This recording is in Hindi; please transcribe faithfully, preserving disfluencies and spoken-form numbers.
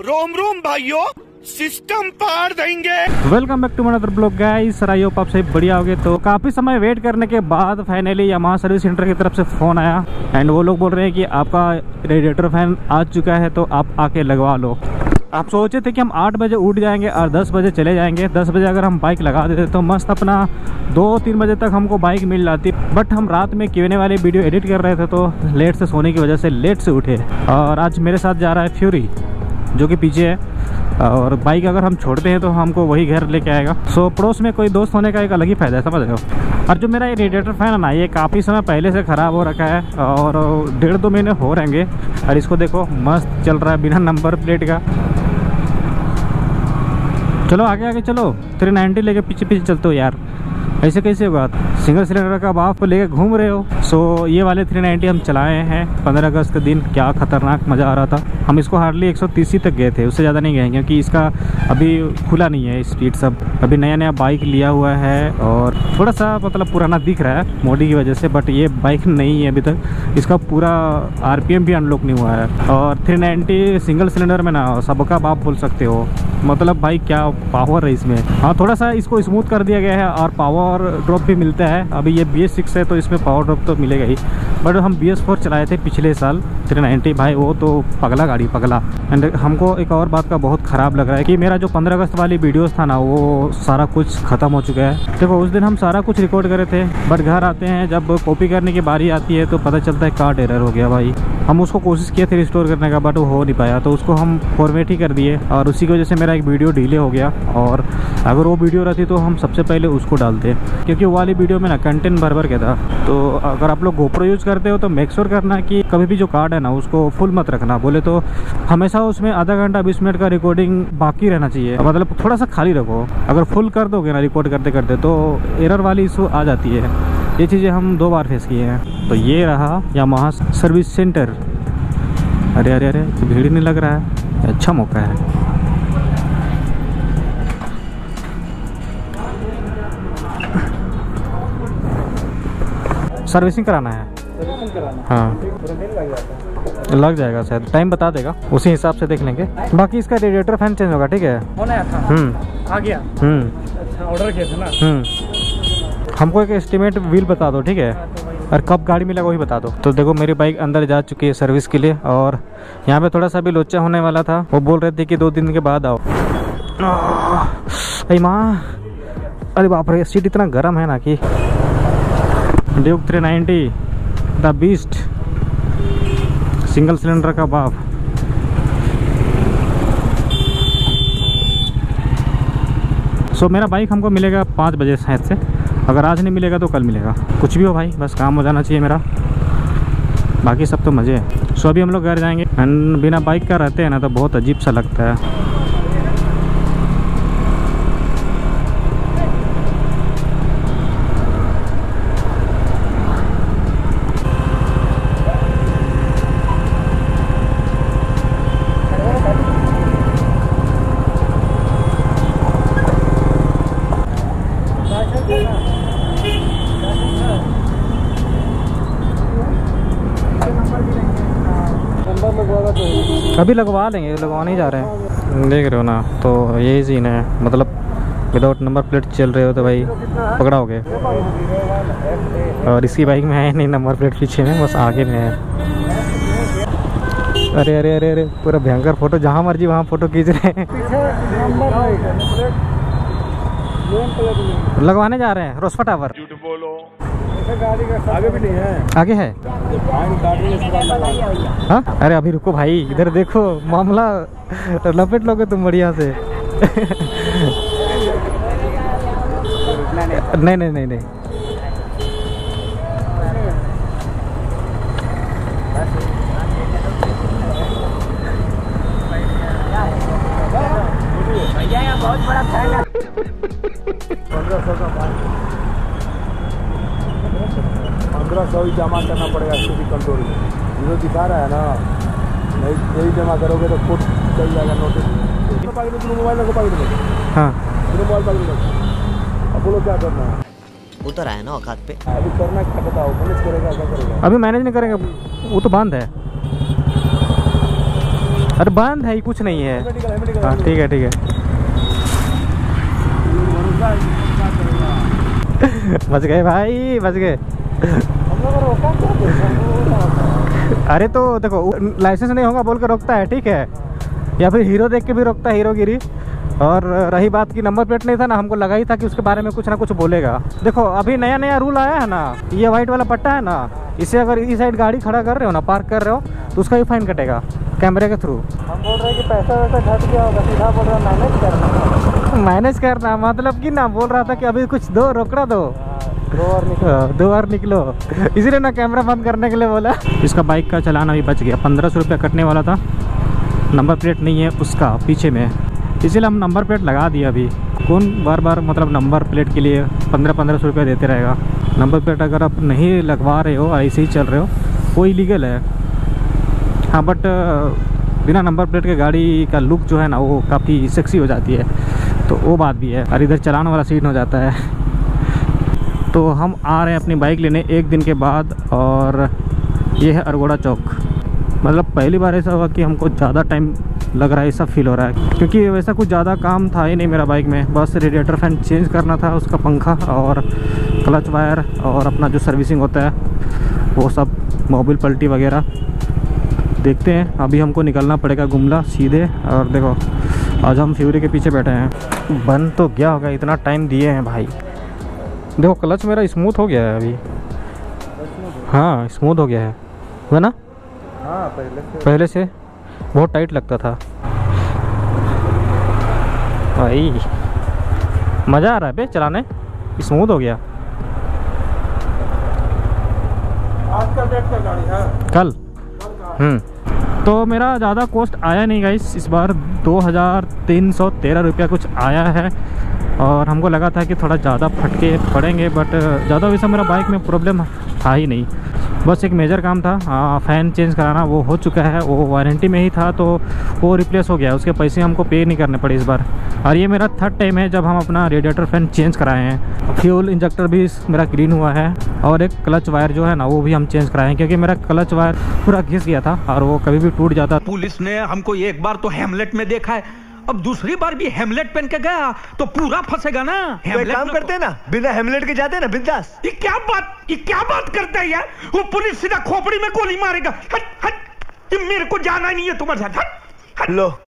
रोम रोम भाइयों, सिस्टम पार देंगे। Welcome back to my other blog guys. Sir I hope आप सभी बढ़िया होगे। तो काफी समय वेट करने के बाद फाइनली यामाहा सर्विस सेंटर की तरफ से फोन आया एंड वो लोग बोल रहे हैं कि आपका रेडिएटर फैन आ चुका है, तो आप आके लगवा लो। आप सोचे थे कि हम आठ बजे उठ जाएंगे और दस बजे चले जाएंगे। दस बजे अगर हम बाइक लगा देते तो मस्त अपना दो तीन बजे तक हमको बाइक मिल जाती, बट हम रात में क्यू एन ए वाली वीडियो एडिट कर रहे थे तो लेट से सोने की वजह से लेट से उठे। और आज मेरे साथ जा रहा है फ्यूरी जो कि पीछे है, और बाइक अगर हम छोड़ते हैं तो हमको वही घर लेके आएगा। सो पड़ोस में कोई दोस्त होने का एक अलग ही फ़ायदा है, समझ रहे हो। और जो मेरा ये रेडिएटर फैन है ना, ये काफ़ी समय पहले से ख़राब हो रखा है और डेढ़ दो महीने हो रहेंगे। और इसको देखो मस्त चल रहा है बिना नंबर प्लेट का। चलो आगे आगे चलो, थ्री नाइन्टी लेके पीछे पीछे चलते हो यार, ऐसे कैसे होगा। सिंगल सिलेंडर का बाप लेके घूम रहे हो। सो ये वाले थ्री नाइन्टी हम चलाए हैं पंद्रह अगस्त के दिन, क्या खतरनाक मज़ा आ रहा था। हम इसको हार्डली एक सौ तीस तक गए थे, उससे ज़्यादा नहीं गए क्योंकि इसका अभी खुला नहीं है स्पीड सब। अभी नया नया बाइक लिया हुआ है और थोड़ा सा मतलब पुराना दिख रहा है मोडी की वजह से, बट ये बाइक नहीं है अभी तक। इसका पूरा आर पी एम भी अनलॉक नहीं हुआ है। और थ्री नाइन्टी सिंगल सिलेंडर में ना सबका बाप बोल सकते हो, मतलब भाई क्या पावर है इसमें। हाँ थोड़ा सा इसको स्मूथ कर दिया गया है और पावर ड्रॉप भी मिलता है। अभी ये बी एस सिक्स है तो इसमें पावर ड्रॉप तो मिलेगा ही, बट हम बी एस फोर चलाए थे पिछले साल थ्री नाइन्टी, भाई वो तो पगला गाड़ी पगला। एंड हमको एक और बात का बहुत ख़राब लग रहा है कि मेरा जो पंद्रह अगस्त वाली वीडियोस था ना, वो सारा कुछ ख़त्म हो चुका है। देखो उस दिन हम सारा कुछ रिकॉर्ड करे थे, बट घर आते हैं जब कॉपी करने की बारी आती है तो पता चलता है कार्ड एरर हो गया भाई। हम उसको कोशिश किए थे रिस्टोर करने का, बट वो हो नहीं पाया, तो उसको हम फॉर्मेट ही कर दिए और उसी की वजह से मेरा एक वीडियो डिले हो गया। और अगर वो वीडियो रहती तो हम सबसे पहले उसको डालते, क्योंकि वो वाली वीडियो में ना कंटेंट भर भर के था। तो अगर आप लोग गोप्रो यूज़ करते हो तो मेक श्योर करना कि कभी भी जो कार्ड है ना उसको फुल मत रखना, बोले तो हमेशा उसमें आधा घंटा बीस मिनट का रिकॉर्डिंग बाकी रहना चाहिए, मतलब थोड़ा सा खाली रखो। अगर फुल कर दोगे ना रिकॉर्ड करते करते तो एरर वाली इशू आ जाती है। ये चीज़ें हम दो बार फेस किए हैं। तो ये रहा यामाहा सर्विस सेंटर। अरे अरे अरे भीड़ नहीं लग रहा है, अच्छा मौका है। सर्विसिंग कराना है, सर्विसिंग कराना हाँ लग जाएगा शायद, टाइम बता देगा उसी हिसाब से देख लेंगे। बाकी इसका रेडिएटर फैन चेंज होगा, ठीक है। होना था हम्म आ गया हम्म अच्छा ऑर्डर किया था ना। हम्म हमको एक एस्टिमेट व्हील बता दो, ठीक है, और कब गाड़ी मिलेगा वही बता दो। तो देखो मेरी बाइक अंदर जा चुकी है सर्विस के लिए, और यहाँ पे थोड़ा सा भी लोचा होने वाला था। वो बोल रहे थे कि दो दिन के बाद आओ। अरे माँ, अरे बाप रे, सीट इतना गर्म है ना कि। Duke three ninety the beast, single cylinder का बाप। सो so, मेरा बाइक हमको मिलेगा पाँच बजे शायद से। अगर आज नहीं मिलेगा तो कल मिलेगा। कुछ भी हो भाई, बस काम हो जाना चाहिए मेरा, बाकी सब तो मज़े है। सो अभी हम लोग घर जाएंगे एंड बिना बाइक का रहते हैं ना तो बहुत अजीब सा लगता है। अभी लगवा लेंगे, लगवाने ही जा रहे हैं, देख रहे हो ना। तो यही सीन है, मतलब विदाउट नंबर प्लेट चल रहे हो तो भाई पकड़ा हो गए। और इसकी बाइक में है नहीं नंबर प्लेट, पीछे में बस आगे में है। अरे अरे अरे अरे पूरा भयंकर फोटो, जहाँ मर्जी वहाँ फोटो खींच रहे हैं। लगवाने जा रहे हैं रोस्फा टावर। आगे भी नहीं है, आगे है हाँ। अरे अभी रुको भाई, इधर देखो मामला लपेट लोगे तुम बढ़िया से। नहीं नहीं नहीं नहीं बहुत बड़ा फैन है। पंद्रह सौ ही जमा करना पड़ेगा स्कूटी कंट्रोल में। जीरो दिखा रहा है ना, नहीं यही जमा करोगे तो खुद चल जाएगा नोटिस। मोबाइल को पकड़ लो, हाँ मोबाइल पकड़ लो। अब बोलो क्या करना है, उतर आया ना औकात पे। अभी करना क्या बताओ, मैनेज करेगा क्या करेगा? अभी मैनेज नहीं करेंगे, वो तो बंद है। अरे बंद है, कुछ नहीं है। हाँ ठीक है ठीक है। बच गए भाई, बच गए। अरे तो देखो, लाइसेंस नहीं होगा बोल के रोकता है, ठीक है, या फिर हीरो देख के भी रोकता है, हीरोगिरी। और रही बात की नंबर प्लेट नहीं था ना, हमको लगा ही था कि उसके बारे में कुछ ना कुछ बोलेगा। देखो अभी नया नया रूल आया है ना, ये वाइट वाला पट्टा है ना, इसे अगर इस साइड गाड़ी खड़ा कर रहे हो ना, पार्क कर रहे हो, तो उसका भी फाइन कटेगा कैमरे के थ्रू। हम बोल रहे हैं कि पैसा वैसा घट गया होगा, सीधा बोल रहा मैनेज करना। मैनेज करना मतलब कि ना, बोल रहा था कि अभी कुछ दो, रोकड़ा दो, दो और निकलो, दो बार निकलो, इसीलिए ना कैमरा बंद करने के लिए बोला। इसका बाइक का चलान अभी बच गया, पंद्रह सौ रुपया कटने वाला था। नंबर प्लेट नहीं है उसका पीछे में, इसीलिए हम नंबर प्लेट लगा दिए। अभी कौन बार बार मतलब नंबर प्लेट के लिए पंद्रह पंद्रह सौ रुपया देते रहेगा। नंबर प्लेट अगर आप नहीं लगवा रहे हो, ऐसे ही चल रहे हो, वो इलीगल है। हाँ बट बिना नंबर प्लेट के गाड़ी का लुक जो है ना, वो काफ़ी सेक्सी हो जाती है, तो वो बात भी है। और इधर चलाने वाला सीट हो जाता है। तो हम आ रहे हैं अपनी बाइक लेने एक दिन के बाद, और ये है अरगोड़ा चौक। मतलब पहली बार ऐसा हुआ कि हमको ज़्यादा टाइम लग रहा है, ऐसा फील हो रहा है, क्योंकि वैसा कुछ ज़्यादा काम था ही नहीं मेरा बाइक में। बस रेडिएटर फैन चेंज करना था, उसका पंखा और क्लच वायर और अपना जो सर्विसिंग होता है वो सब, मोबिल पल्टी वगैरह। देखते हैं, अभी हमको निकलना पड़ेगा गुमला सीधे। और देखो आज हम फ्यूरी के पीछे बैठे हैं। बन तो क्या होगा, इतना टाइम दिए हैं भाई। देखो क्लच मेरा स्मूथ हो गया है अभी। हाँ स्मूथ हो गया है, है ना? हाँ पहले से पहले से बहुत टाइट लगता था भाई। मज़ा आ रहा है बे चलाने, स्मूथ हो गया। आज का डेट का गाड़ी है कल हम्म तो मेरा ज़्यादा कॉस्ट आया नहीं गाइस, इस बार दो हज़ार तीन सौ तेरह रुपया कुछ आया है। और हमको लगा था कि थोड़ा ज़्यादा फटके पड़ेंगे, बट ज़्यादा वैसा मेरा बाइक में प्रॉब्लम था ही नहीं। बस एक मेजर काम था, हाँ फ़ैन चेंज कराना, वो हो चुका है, वो वारंटी में ही था, तो वो रिप्लेस हो गया। उसके पैसे हमको पे नहीं करने पड़े इस बार। और ये मेरा थर्ड टाइम है जब हम अपना रेडिएटर फ़ैन चेंज कराए हैं। फ्यूल इंजेक्टर भी मेरा क्लीन हुआ है, और एक क्लच वायर जो है ना, वो भी हम चेंज कराए हैं, क्योंकि मेरा क्लच वायर पूरा घिस गया था और वो कभी भी टूट जाता। पुलिस ने हमको एक बार तो हेमलेट में देखा है, अब दूसरी बार भी हेमलेट पहन के गया तो पूरा फंसेगा ना। तो एक काम करते हैं ना, बिना हेमलेट के जाते हैं ना बिंदास। ये क्या बात, ये क्या बात करता है यार? वो पुलिस सीधा खोपड़ी में गोली मारेगा। हट हट, ये मेरे को जाना नहीं है तुम्हारे साथ। हट हट। लो